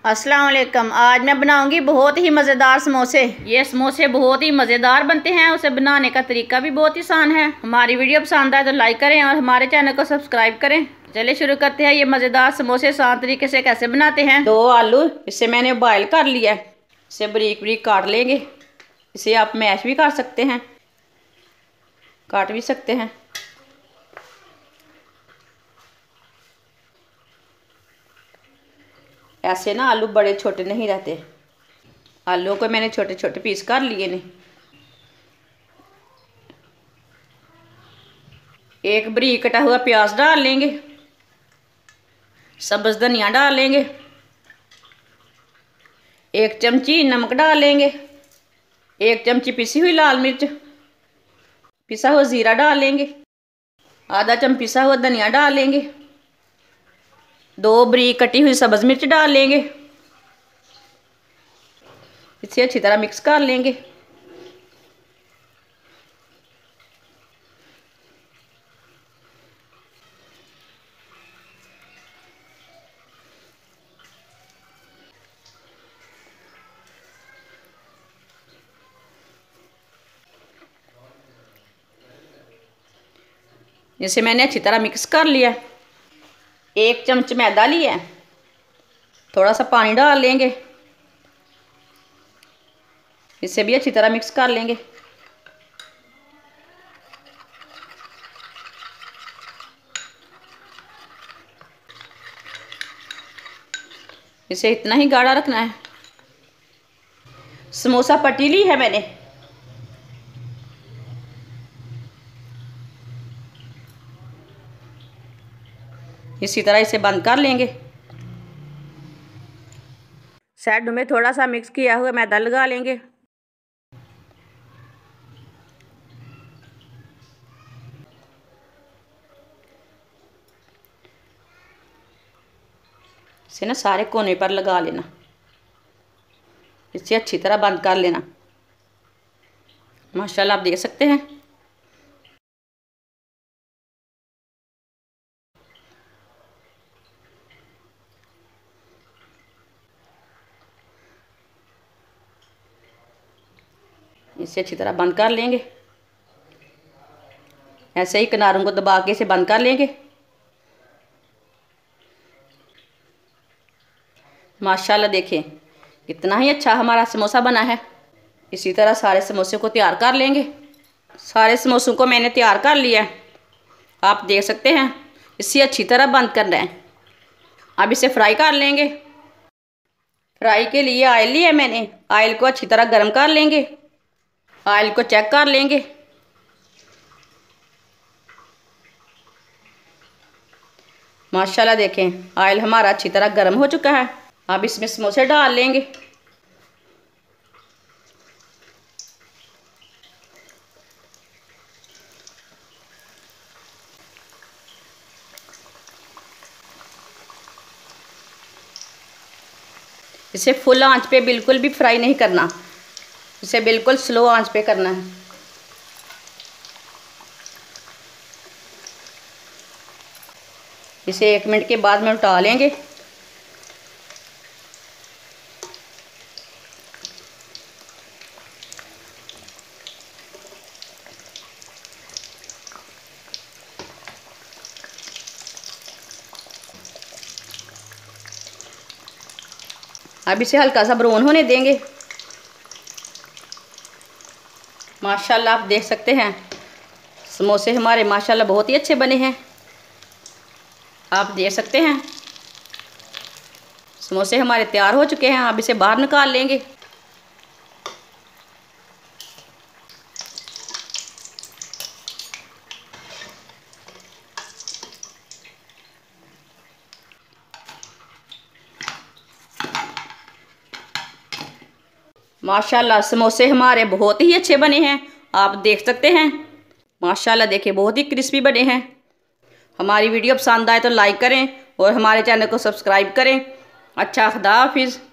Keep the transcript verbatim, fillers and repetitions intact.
अस्सलाम वालेकुम। आज मैं बनाऊंगी बहुत ही मज़ेदार समोसे। ये समोसे बहुत ही मज़ेदार बनते हैं। उसे बनाने का तरीका भी बहुत ही आसान है। हमारी वीडियो पसंद आए तो लाइक करें और हमारे चैनल को सब्सक्राइब करें। चलिए शुरू करते हैं। ये मज़ेदार समोसे आसान तरीके से कैसे बनाते हैं। दो आलू इसे मैंने बॉयल कर लिया है। इसे बारीक बारीक काट लेंगे। इसे आप मैश भी कर सकते हैं, काट भी सकते हैं। ऐसे ना आलू बड़े छोटे नहीं रहते। आलू को मैंने छोटे छोटे पीस कर लिए ने। एक बारीक कटा हुआ प्याज डाल लेंगे, सब्ज़ धनिया डाल लेंगे, एक चमची नमक डाल लेंगे, एक चमची पिसी हुई लाल मिर्च, पिसा हुआ ज़ीरा डाल लेंगे, आधा चम्मच पिसा हुआ धनिया डाल लेंगे, दो बारीक कटी हुई सब्ज़ मिर्च डाल लेंगे। इसे अच्छी तरह मिक्स कर लेंगे। इसे मैंने अच्छी तरह मिक्स कर लिया। एक चम्मच मैदा लिया, थोड़ा सा पानी डाल लेंगे। इसे भी अच्छी तरह मिक्स कर लेंगे। इसे इतना ही गाढ़ा रखना है। समोसा पट्टी ली है मैंने। इसी तरह इसे बंद कर लेंगे। साइड में थोड़ा सा मिक्स किया हुआ मैदा लगा लेंगे। इसे ना सारे कोने पर लगा लेना। इसे अच्छी तरह बंद कर लेना। माशाल्लाह आप देख सकते हैं। इसे अच्छी तरह बंद कर लेंगे। ऐसे ही किनारों को दबा के इसे बंद कर लेंगे। माशाल्लाह देखें कितना ही अच्छा हमारा समोसा बना है। इसी तरह सारे समोसे को तैयार कर लेंगे। सारे समोसों को मैंने तैयार कर लिया है, आप देख सकते हैं। इसे अच्छी तरह बंद करना है। अब इसे फ्राई कर लेंगे। फ्राई के लिए ऑयल लिया मैंने। ऑयल को अच्छी तरह गर्म कर लेंगे। ऑयल को चेक कर लेंगे। माशाल्लाह देखें ऑयल हमारा अच्छी तरह गर्म हो चुका है। अब इसमें समोसे डाल लेंगे। इसे फुल आंच पे बिल्कुल भी फ्राई नहीं करना। इसे बिल्कुल स्लो आंच पे करना है। इसे एक मिनट के बाद में उल्टा लेंगे। अब इसे हल्का सा ब्राउन होने देंगे। माशाल्लाह आप देख सकते हैं समोसे हमारे माशाल्लाह बहुत ही अच्छे बने हैं। आप देख सकते हैं समोसे हमारे तैयार हो चुके हैं। अब इसे बाहर निकाल लेंगे। माशाल्लाह समोसे हमारे बहुत ही अच्छे बने हैं। आप देख सकते हैं माशाल्लाह देखिए बहुत ही क्रिस्पी बने हैं। हमारी वीडियो पसंद आए तो लाइक करें और हमारे चैनल को सब्सक्राइब करें। अच्छा, खुदा हाफिज़।